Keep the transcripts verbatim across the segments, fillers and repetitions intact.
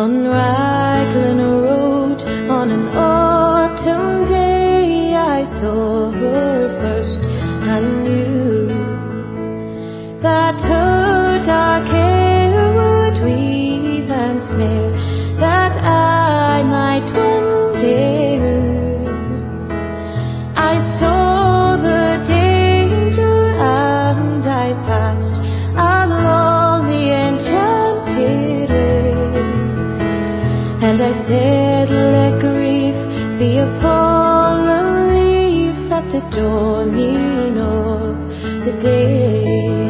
On Raglan Road, on an autumn day, I saw her first and knew that her dark hair would weave and snare, that I might one day rue. I saw the danger and I passed along the enchanted way, and I said, let grief be a fallen leaf at the dawning of the day.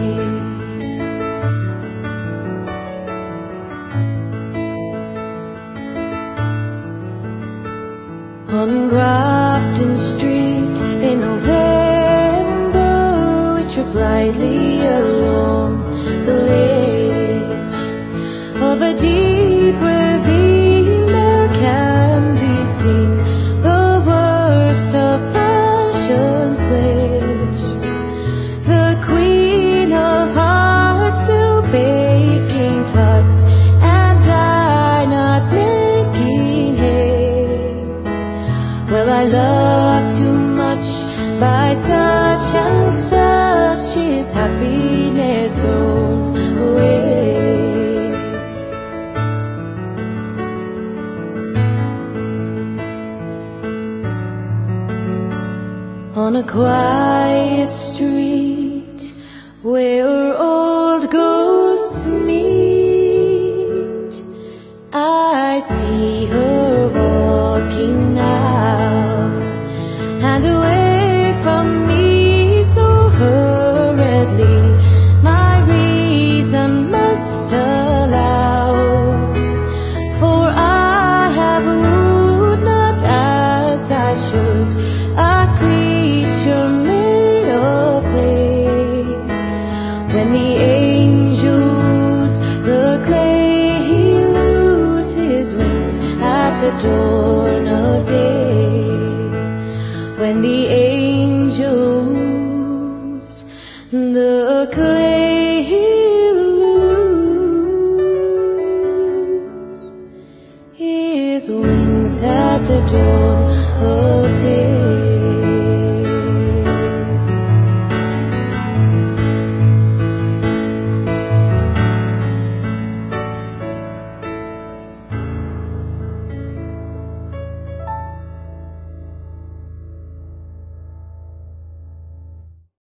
On Grafton Street in November, we trip lightly along the ledge of a deep ravine. There can be seen the worst of passion's pledge, the queen of hearts still baking tarts, and I not making hay. Well, I love too much, by such and such is happiness thrown away. On a quiet street where old ghosts meet, I see her walking now, and away from me so hurriedly, my reason must allow. For I have wooed not as I should a creature made of clay. When the angels the clay he lose his wings at the dawn of day. When the angels the clay lose his wings at the dawn of day.